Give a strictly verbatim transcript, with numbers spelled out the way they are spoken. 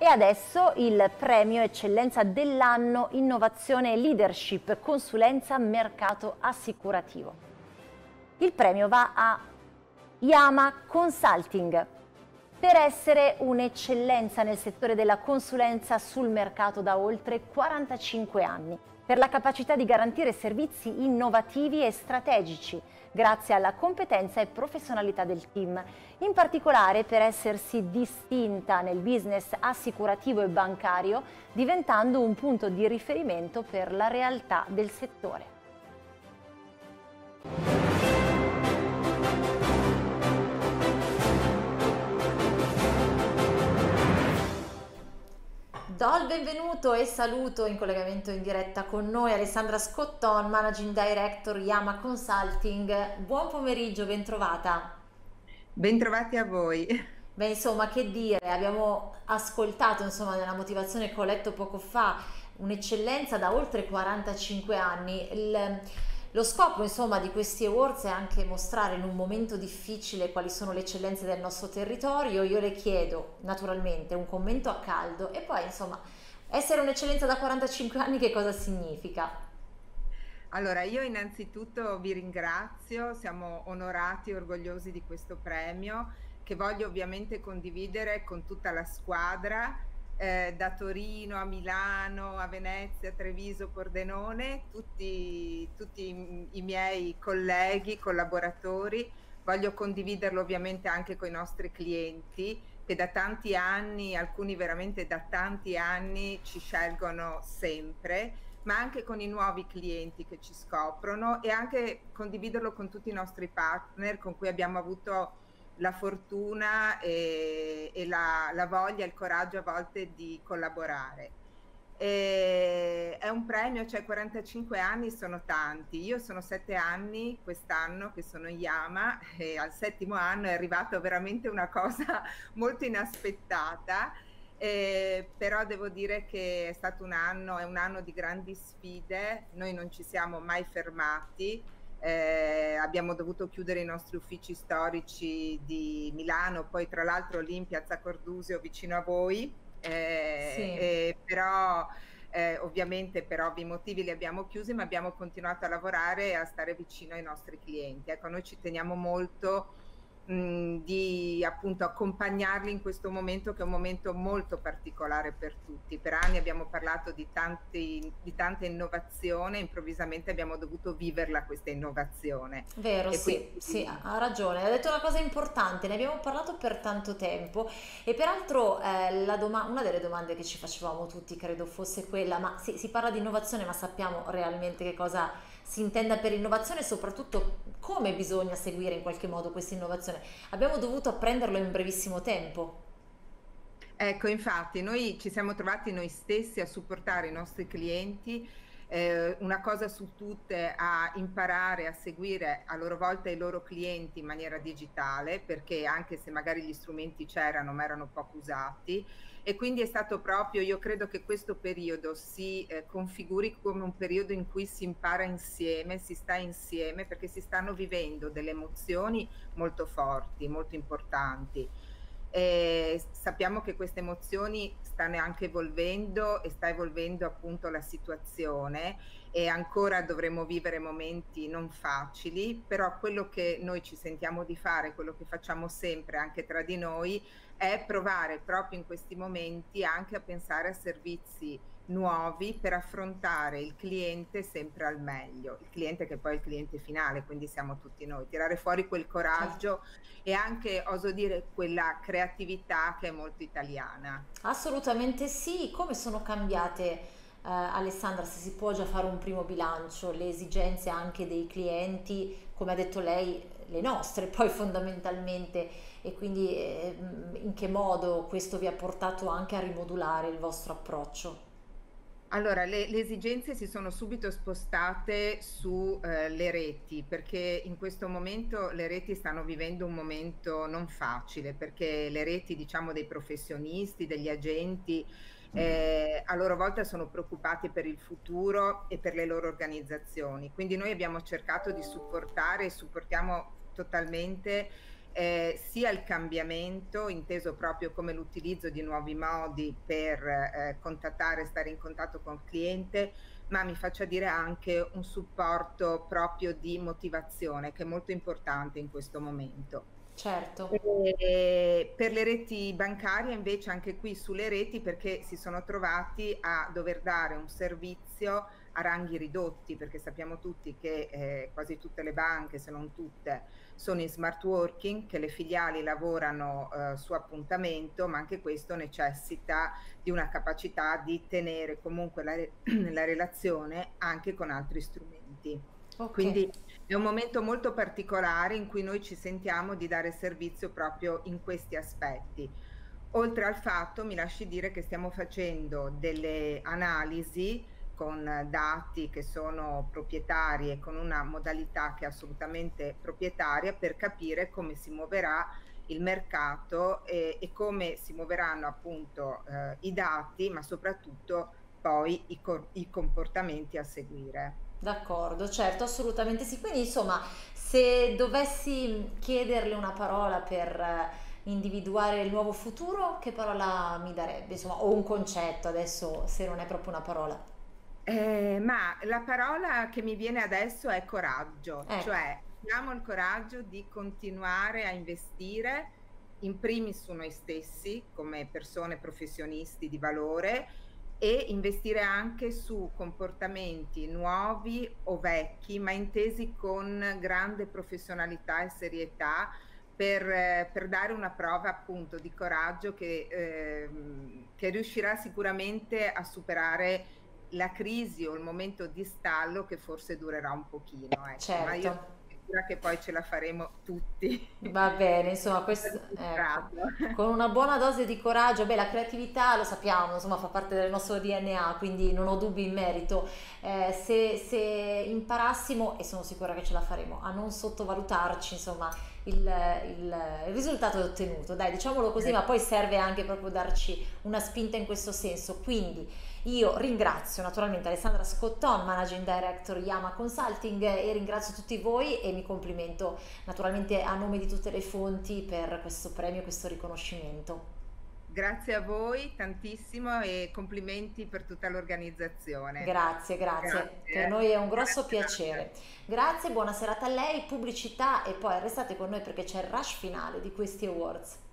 E adesso il premio Eccellenza dell'anno Innovazione e Leadership Consulenza Mercato Assicurativo. Il premio va a Yama Consulting per essere un'eccellenza nel settore della consulenza sul mercato da oltre quarantacinque anni, per la capacità di garantire servizi innovativi e strategici grazie alla competenza e professionalità del team, in particolare per essersi distinta nel business assicurativo e bancario, diventando un punto di riferimento per la realtà del settore. Do il benvenuto e saluto in collegamento in diretta con noi Alessandra Scotton, Managing Director Yama Consulting. Buon pomeriggio, bentrovata. Bentrovati a voi. Beh, insomma, che dire, abbiamo ascoltato, insomma, nella motivazione che ho letto poco fa, un'eccellenza da oltre quarantacinque anni. Il, Lo scopo, insomma, di questi awards è anche mostrare in un momento difficile quali sono le eccellenze del nostro territorio. Io le chiedo, naturalmente, un commento a caldo e poi, insomma, essere un'eccellenza da quarantacinque anni che cosa significa? Allora, io innanzitutto vi ringrazio, siamo onorati e orgogliosi di questo premio che voglio ovviamente condividere con tutta la squadra. Eh, da Torino a Milano, a Venezia, a Treviso, Pordenone, tutti, tutti i, i miei colleghi, collaboratori. Voglio condividerlo ovviamente anche con i nostri clienti che da tanti anni, alcuni veramente da tanti anni, ci scelgono sempre, ma anche con i nuovi clienti che ci scoprono, e anche condividerlo con tutti i nostri partner con cui abbiamo avuto la fortuna e, e la, la voglia e il coraggio a volte di collaborare. E è un premio, cioè quarantacinque anni sono tanti. Io sono sette anni quest'anno che sono in Yama e al settimo anno è arrivata veramente una cosa molto inaspettata. Eh, però devo dire che è stato un anno, è un anno di grandi sfide. Noi non ci siamo mai fermati. Eh, abbiamo dovuto chiudere i nostri uffici storici di Milano, poi tra l'altro lì in Piazza Cordusio vicino a voi, eh, Sì. eh, però eh, ovviamente per ovvi motivi li abbiamo chiusi, ma abbiamo continuato a lavorare e a stare vicino ai nostri clienti. Ecco, noi ci teniamo molto mh, di appunto accompagnarli in questo momento, che è un momento molto particolare per tutti. Per anni abbiamo parlato di, tanti, di tanta innovazione, improvvisamente abbiamo dovuto viverla questa innovazione. Vero, E sì, quindi, sì, ha ragione, ha detto una cosa importante, ne abbiamo parlato per tanto tempo e peraltro eh, la doma- una delle domande che ci facevamo tutti credo fosse quella, ma sì, si parla di innovazione, ma sappiamo realmente che cosa si intenda per innovazione e soprattutto come bisogna seguire in qualche modo questa innovazione. Abbiamo dovuto apprenderlo in brevissimo tempo. ecco, infatti, noi ci siamo trovati noi stessi a supportare i nostri clienti, eh, una cosa su tutte, a imparare a seguire a loro volta i loro clienti in maniera digitale, perché anche se magari gli strumenti c'erano, ma erano poco usati, e quindi è stato proprio, io credo che questo periodo si eh, configuri come un periodo in cui si impara insieme, si sta insieme, perché si stanno vivendo delle emozioni molto forti, molto importanti. E sappiamo che queste emozioni stanno anche evolvendo e sta evolvendo appunto la situazione, e ancora dovremo vivere momenti non facili, però quello che noi ci sentiamo di fare, quello che facciamo sempre anche tra di noi, è provare proprio in questi momenti anche a pensare a servizi nuovi per affrontare il cliente sempre al meglio, il cliente che poi è il cliente finale, quindi siamo tutti noi, tirare fuori quel Certo. coraggio e anche, oso dire, quella creatività che è molto italiana. Assolutamente sì, come sono cambiate, eh, Alessandra, se si può già fare un primo bilancio, le esigenze anche dei clienti, come ha detto lei, le nostre poi fondamentalmente, e quindi eh, in che modo questo vi ha portato anche a rimodulare il vostro approccio? Allora, le, le esigenze si sono subito spostate su eh, le reti, perché in questo momento le reti stanno vivendo un momento non facile, perché le reti, diciamo, dei professionisti, degli agenti, eh, a loro volta sono preoccupati per il futuro e per le loro organizzazioni. Quindi noi abbiamo cercato di supportare e supportiamo totalmente eh, sia il cambiamento, inteso proprio come l'utilizzo di nuovi modi per eh, contattare, stare in contatto con il cliente, ma mi faccia dire anche un supporto proprio di motivazione, che è molto importante in questo momento. Certo. E per le reti bancarie invece anche qui sulle reti, perché si sono trovati a dover dare un servizio a ranghi ridotti, perché sappiamo tutti che eh, quasi tutte le banche, se non tutte, sono in smart working, che le filiali lavorano eh, su appuntamento, ma anche questo necessita di una capacità di tenere comunque la, la relazione anche con altri strumenti. Ok. Quindi è un momento molto particolare in cui noi ci sentiamo di dare servizio proprio in questi aspetti. Oltre al fatto, mi lasci dire che stiamo facendo delle analisi con dati che sono proprietari e con una modalità che è assolutamente proprietaria per capire come si muoverà il mercato e, e come si muoveranno appunto eh, i dati, ma soprattutto poi i, i comportamenti a seguire. D'accordo, certo, assolutamente sì. Quindi, insomma, se dovessi chiederle una parola per eh, individuare il nuovo futuro, che parola mi darebbe? Insomma, o un concetto adesso, se non è proprio una parola. Eh, ma la parola che mi viene adesso è coraggio, Ecco, cioè abbiamo il coraggio di continuare a investire in primis su noi stessi come persone professionisti di valore e investire anche su comportamenti nuovi o vecchi, ma intesi con grande professionalità e serietà per, eh, per dare una prova appunto di coraggio che, ehm, che riuscirà sicuramente a superare la crisi o il momento di stallo che forse durerà un pochino, ecco, ma io sono certo. sicura che poi ce la faremo tutti. Va bene, insomma, questo, ecco, con una buona dose di coraggio, beh, la creatività lo sappiamo, insomma, fa parte del nostro D N A, quindi non ho dubbi in merito. Eh, se, se imparassimo, e sono sicura che ce la faremo, a non sottovalutarci, insomma, il, il- il risultato è ottenuto. Dai, diciamolo così, ma poi serve anche proprio darci una spinta in questo senso. Quindi io ringrazio naturalmente Alessandra Scotton, Managing Director Yama Consulting, e ringrazio tutti voi e mi complimento naturalmente a nome di tutte le fonti per questo premio, questo riconoscimento. Grazie a voi tantissimo e complimenti per tutta l'organizzazione. Grazie, grazie. Per Grazie. noi è un Buona grosso serata. piacere. Grazie, buona serata a lei, pubblicità e poi restate con noi perché c'è il rush finale di questi awards.